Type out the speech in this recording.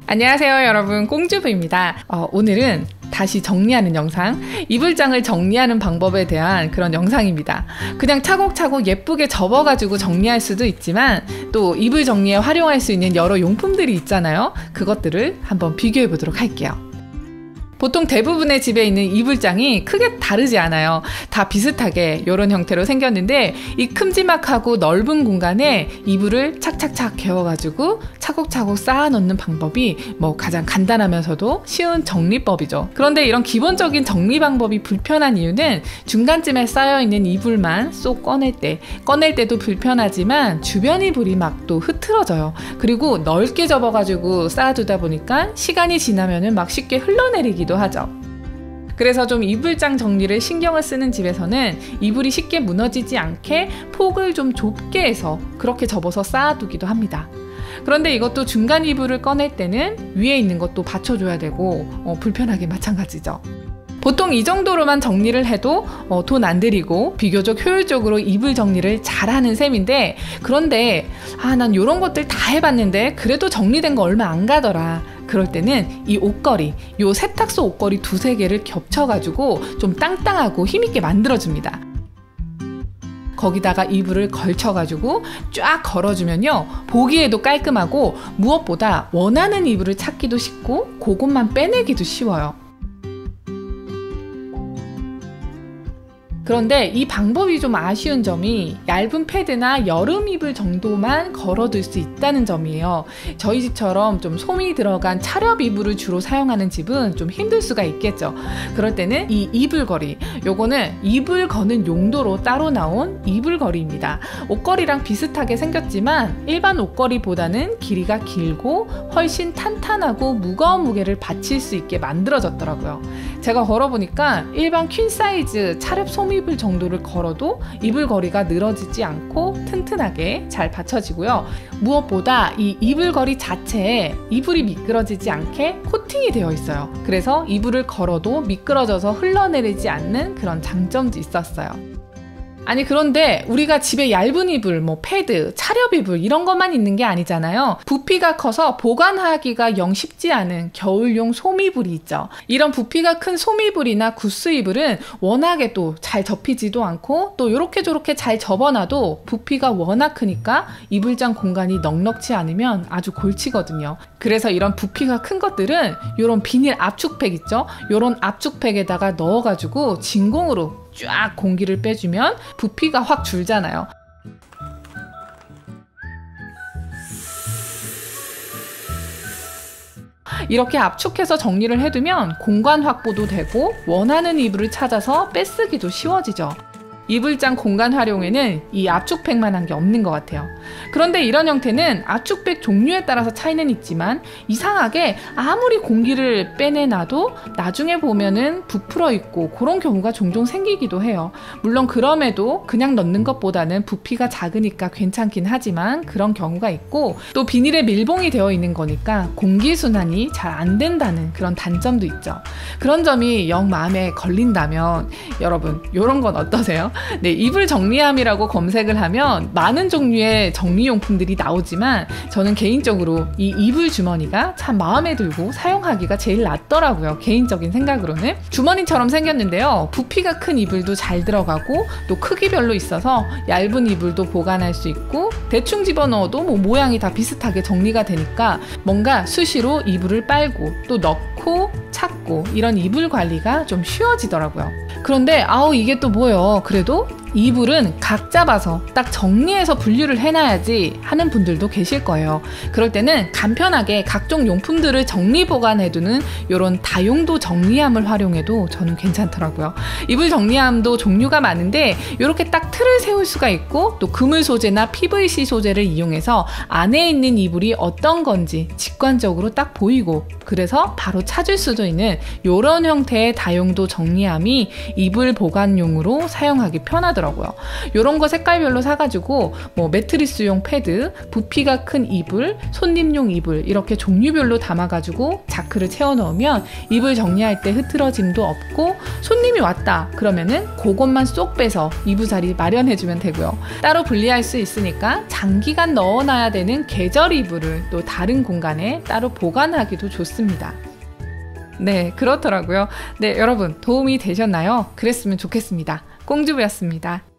안녕하세요 여러분, 꽁주부입니다. 오늘은 다시 정리하는 영상, 이불장을 정리하는 방법에 대한 그런 영상입니다. 그냥 차곡차곡 예쁘게 접어가지고 정리할 수도 있지만 또 이불 정리에 활용할 수 있는 여러 용품들이 있잖아요. 그것들을 한번 비교해 보도록 할게요. 보통 대부분의 집에 있는 이불장이 크게 다르지 않아요. 다 비슷하게 이런 형태로 생겼는데 이 큼지막하고 넓은 공간에 이불을 착착착 개어가지고 차곡차곡 쌓아 놓는 방법이 가장 간단하면서도 쉬운 정리법이죠. 그런데 이런 기본적인 정리 방법이 불편한 이유는 중간쯤에 쌓여있는 이불만 쏙 꺼낼 때도 불편하지만 주변 이불이 막 또 흐트러져요. 그리고 넓게 접어가지고 쌓아두다 보니까 시간이 지나면은 막 쉽게 흘러내리기도 하죠. 그래서 좀 이불장 정리를 신경을 쓰는 집에서는 이불이 쉽게 무너지지 않게 폭을 좀 좁게 해서 그렇게 접어서 쌓아두기도 합니다. 그런데 이것도 중간 이불을 꺼낼 때는 위에 있는 것도 받쳐줘야 되고 불편하게 마찬가지죠. 보통 이 정도로만 정리를 해도 돈 안 들이고 비교적 효율적으로 이불 정리를 잘하는 셈인데, 그런데 난 이런 것들 다 해봤는데 그래도 정리된 거 얼마 안 가더라. 그럴 때는 이 옷걸이, 요 세탁소 옷걸이 두세 개를 겹쳐가지고 좀 땅땅하고 힘있게 만들어줍니다. 거기다가 이불을 걸쳐가지고 쫙 걸어주면요, 보기에도 깔끔하고 무엇보다 원하는 이불을 찾기도 쉽고 그것만 빼내기도 쉬워요. 그런데 이 방법이 좀 아쉬운 점이 얇은 패드나 여름 이불 정도만 걸어둘 수 있다는 점이에요. 저희 집처럼 좀 솜이 들어간 차렵 이불을 주로 사용하는 집은 좀 힘들 수가 있겠죠. 그럴 때는 이 이불걸이, 요거는 이불 거는 용도로 따로 나온 이불걸이입니다. 옷걸이랑 비슷하게 생겼지만 일반 옷걸이보다는 길이가 길고 훨씬 탄탄하고 무거운 무게를 받칠 수 있게 만들어졌더라고요. 제가 걸어보니까 일반 퀸 사이즈 차렵 솜이불 정도를 걸어도 이불걸이가 늘어지지 않고 튼튼하게 잘 받쳐지고요. 무엇보다 이 이불걸이 자체에 이불이 미끄러지지 않게 코팅이 되어 있어요. 그래서 이불을 걸어도 미끄러져서 흘러내리지 않는 그런 장점도 있었어요. 아니, 그런데 우리가 집에 얇은 이불, 패드, 차렵 이불 이런 것만 있는 게 아니잖아요. 부피가 커서 보관하기가 영 쉽지 않은 겨울용 솜이불이 있죠. 이런 부피가 큰 솜이불이나 구스 이불은 워낙에 또 잘 접히지도 않고 또 요렇게 저렇게 잘 접어놔도 부피가 워낙 크니까 이불장 공간이 넉넉지 않으면 아주 골치거든요. 그래서 이런 부피가 큰 것들은 요런 비닐 압축팩 있죠? 요런 압축팩에다가 넣어가지고 진공으로 쫙 공기를 빼주면 부피가 확 줄잖아요. 이렇게 압축해서 정리를 해두면 공간 확보도 되고 원하는 이불을 찾아서 빼쓰기도 쉬워지죠. 이불장 공간 활용에는 이 압축팩만 한 게 없는 것 같아요. 그런데 이런 형태는 압축팩 종류에 따라서 차이는 있지만 이상하게 아무리 공기를 빼내놔도 나중에 보면은 부풀어 있고 그런 경우가 종종 생기기도 해요. 물론 그럼에도 그냥 넣는 것보다는 부피가 작으니까 괜찮긴 하지만 그런 경우가 있고, 또 비닐에 밀봉이 되어 있는 거니까 공기순환이 잘 안 된다는 그런 단점도 있죠. 그런 점이 영 마음에 걸린다면 여러분, 이런 건 어떠세요? 네, 이불 정리함이라고 검색을 하면 많은 종류의 정리용품들이 나오지만 저는 개인적으로 이 이불 주머니가 참 마음에 들고 사용하기가 제일 낫더라고요. 개인적인 생각으로는. 주머니처럼 생겼는데요, 부피가 큰 이불도 잘 들어가고 또 크기별로 있어서 얇은 이불도 보관할 수 있고 대충 집어넣어도 모양이 다 비슷하게 정리가 되니까 뭔가 수시로 이불을 빨고 또 넣고 찾고 이런 이불 관리가 좀 쉬워지더라고요. 그런데 이게 또 뭐예요? 그래도 이불은 각 잡아서 딱 정리해서 분류를 해놔야지 하는 분들도 계실 거예요. 그럴 때는 간편하게 각종 용품들을 정리 보관해두는 이런 다용도 정리함을 활용해도 저는 괜찮더라고요. 이불 정리함도 종류가 많은데 이렇게 딱 틀을 세울 수가 있고 또 그물 소재나 PVC 소재를 이용해서 안에 있는 이불이 어떤 건지 직관적으로 딱 보이고 그래서 바로 찾을 수도 있는 이런 형태의 다용도 정리함이 이불 보관용으로 사용하기 편하더라고요. 하더라고요. 요런 거 색깔별로 사가지고 뭐 매트리스용 패드, 부피가 큰 이불, 손님용 이불 이렇게 종류별로 담아가지고 자크를 채워 넣으면 이불 정리할 때 흐트러짐도 없고 손님이 왔다 그러면은 그것만 쏙 빼서 이부자리 마련해주면 되고요. 따로 분리할 수 있으니까 장기간 넣어놔야 되는 계절 이불을 또 다른 공간에 따로 보관하기도 좋습니다. 네, 그렇더라고요. 네, 여러분 도움이 되셨나요? 그랬으면 좋겠습니다. 꽁주부였습니다.